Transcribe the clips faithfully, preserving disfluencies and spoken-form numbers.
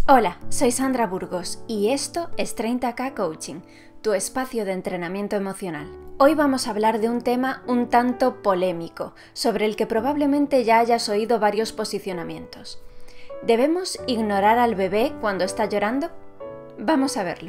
Hola, soy Sandra Burgos y esto es treinta K Coaching, tu espacio de entrenamiento emocional. Hoy vamos a hablar de un tema un tanto polémico, sobre el que probablemente ya hayas oído varios posicionamientos. ¿Debemos ignorar al bebé cuando está llorando? Vamos a verlo.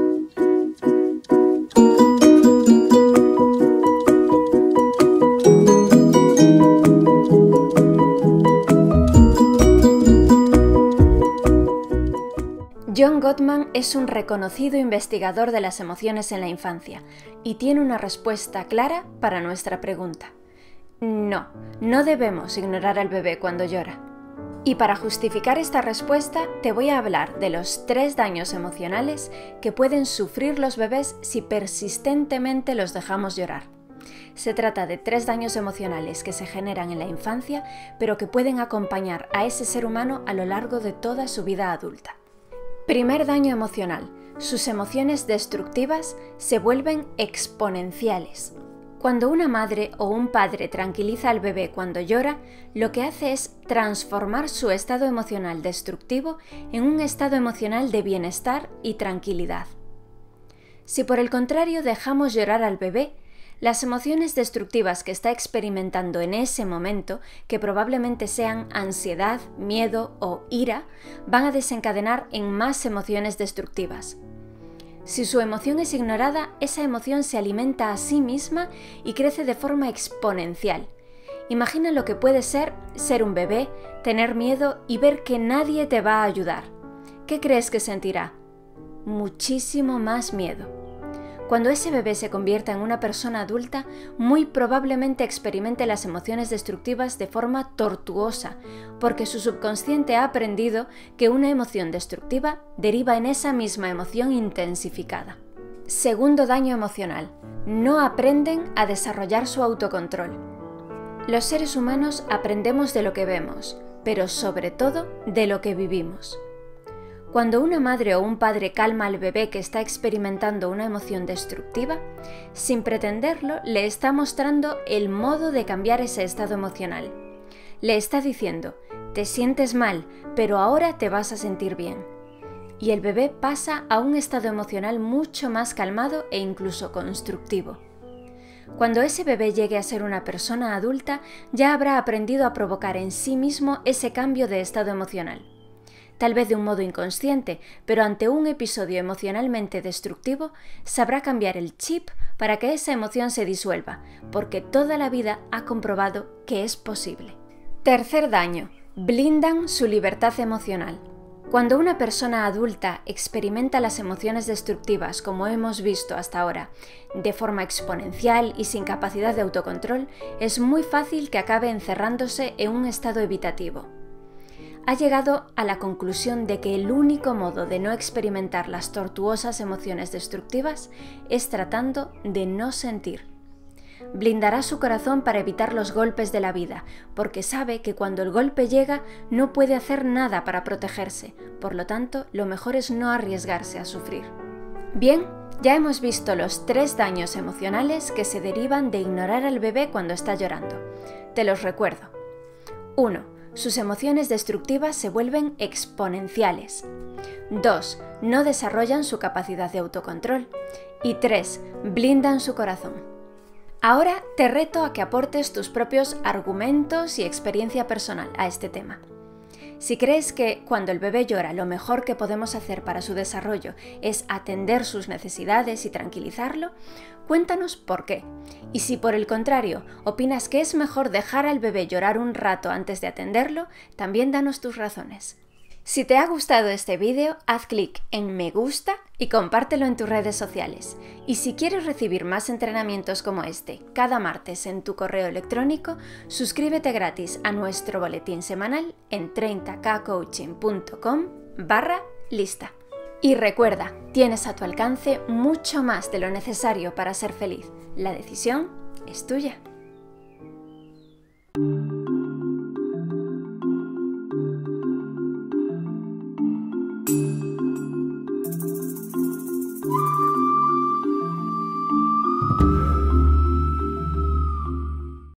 John Gottman es un reconocido investigador de las emociones en la infancia y tiene una respuesta clara para nuestra pregunta. No, no debemos ignorar al bebé cuando llora. Y para justificar esta respuesta te voy a hablar de los tres daños emocionales que pueden sufrir los bebés si persistentemente los dejamos llorar. Se trata de tres daños emocionales que se generan en la infancia, pero que pueden acompañar a ese ser humano a lo largo de toda su vida adulta. Primer daño emocional. Sus emociones destructivas se vuelven exponenciales. Cuando una madre o un padre tranquiliza al bebé cuando llora, lo que hace es transformar su estado emocional destructivo en un estado emocional de bienestar y tranquilidad. Si por el contrario dejamos llorar al bebé, las emociones destructivas que está experimentando en ese momento, que probablemente sean ansiedad, miedo o ira, van a desencadenar en más emociones destructivas. Si su emoción es ignorada, esa emoción se alimenta a sí misma y crece de forma exponencial. Imagina lo que puede ser ser un bebé, tener miedo y ver que nadie te va a ayudar. ¿Qué crees que sentirá? Muchísimo más miedo. Cuando ese bebé se convierta en una persona adulta, muy probablemente experimente las emociones destructivas de forma tortuosa, porque su subconsciente ha aprendido que una emoción destructiva deriva en esa misma emoción intensificada. Segundo daño emocional. No aprenden a desarrollar su autocontrol. Los seres humanos aprendemos de lo que vemos, pero sobre todo de lo que vivimos. Cuando una madre o un padre calma al bebé que está experimentando una emoción destructiva, sin pretenderlo, le está mostrando el modo de cambiar ese estado emocional. Le está diciendo, te sientes mal, pero ahora te vas a sentir bien. Y el bebé pasa a un estado emocional mucho más calmado e incluso constructivo. Cuando ese bebé llegue a ser una persona adulta, ya habrá aprendido a provocar en sí mismo ese cambio de estado emocional. Tal vez de un modo inconsciente, pero ante un episodio emocionalmente destructivo, sabrá cambiar el chip para que esa emoción se disuelva, porque toda la vida ha comprobado que es posible. Tercer daño. Blindan su libertad emocional. Cuando una persona adulta experimenta las emociones destructivas, como hemos visto hasta ahora, de forma exponencial y sin capacidad de autocontrol, es muy fácil que acabe encerrándose en un estado evitativo. Ha llegado a la conclusión de que el único modo de no experimentar las tortuosas emociones destructivas es tratando de no sentir. Blindará su corazón para evitar los golpes de la vida, porque sabe que cuando el golpe llega no puede hacer nada para protegerse, por lo tanto, lo mejor es no arriesgarse a sufrir. Bien, ya hemos visto los tres daños emocionales que se derivan de ignorar al bebé cuando está llorando. Te los recuerdo. uno. Sus emociones destructivas se vuelven exponenciales. dos. No desarrollan su capacidad de autocontrol. Y tres. Blindan su corazón. Ahora te reto a que aportes tus propios argumentos y experiencia personal a este tema. Si crees que cuando el bebé llora lo mejor que podemos hacer para su desarrollo es atender sus necesidades y tranquilizarlo, cuéntanos por qué. Y si por el contrario opinas que es mejor dejar al bebé llorar un rato antes de atenderlo, también danos tus razones. Si te ha gustado este vídeo, haz clic en me gusta y compártelo en tus redes sociales. Y si quieres recibir más entrenamientos como este cada martes en tu correo electrónico, suscríbete gratis a nuestro boletín semanal en treinta k coaching punto com barra lista. Y recuerda, tienes a tu alcance mucho más de lo necesario para ser feliz. La decisión es tuya.